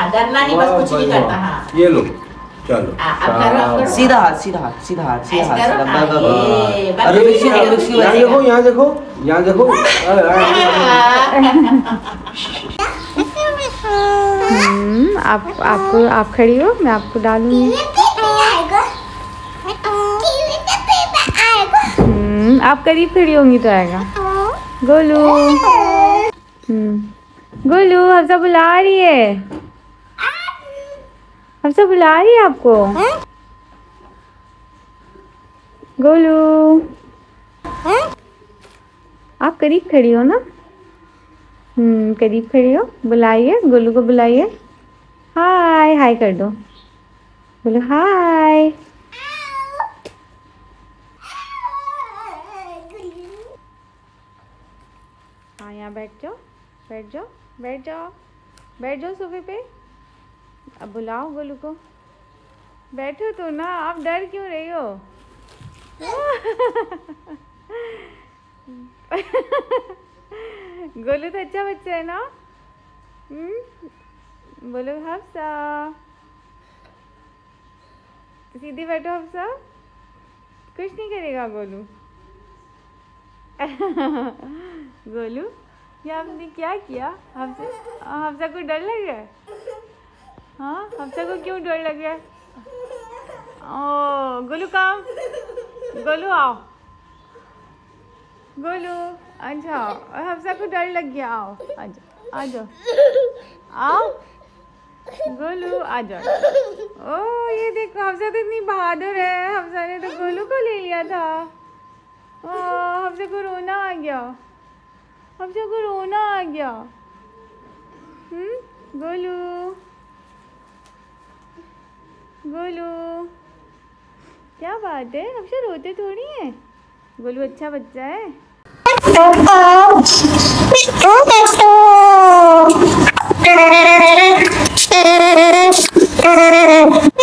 डरना नहीं, बस कुछ नहीं करता। हाँ ये लो, चलो सीधा हाथ, सीधा हाथ, सीधा हाथ, सीधा हाथ। अरे यहाँ देखो, यहाँ देखो, यहाँ देखो। आप खड़ी हो, मैं आपको डालूंगी। आप करीब खड़ी होंगी तो आएगा। गोलू, गोलू हफ्सा बुला रही है, हफ्सा बुला रही है आपको। गोलू आप करीब खड़ी हो ना? करीब खड़ी हो, बुलाइए गोलू को, बुलाइए। हाय हाय कर दो, बोलो हाय। हाँ यहाँ बैठ जाओ, बैठ जाओ, बैठ जाओ, बैठ जाओ सोफे पे। अब बुलाओ गोलू को, बैठो तो ना, आप डर क्यों रही हो? गोलू तो अच्छा बच्चा है ना? बोलो हफ्सा, सीधी बैठो हफ्सा, कुछ नहीं करेगा गोलू। गोलू ये आपने क्या किया? हफ्सा को डर लग रहा है? हाँ हफ्सा को क्यों डर लग रहा है? ओ गोलू कहाँ? गोलू आओ, गोलू अच्छा आओ, हफ्सा को डर लग गया, आओ आ जाओ, आओ गोलू आ जाओ। ओ ये देखो हफ्सा तो इतनी बहादुर है, हफ्सा ने तो गोलू को ले लिया था। ओ हफ्सा को रोना आ गया, हफ्सा को रोना आ गया। गोलू, गोलू क्या बात है, हफ्सा रोते थोड़ी है, गोलू अच्छा बच्चा है।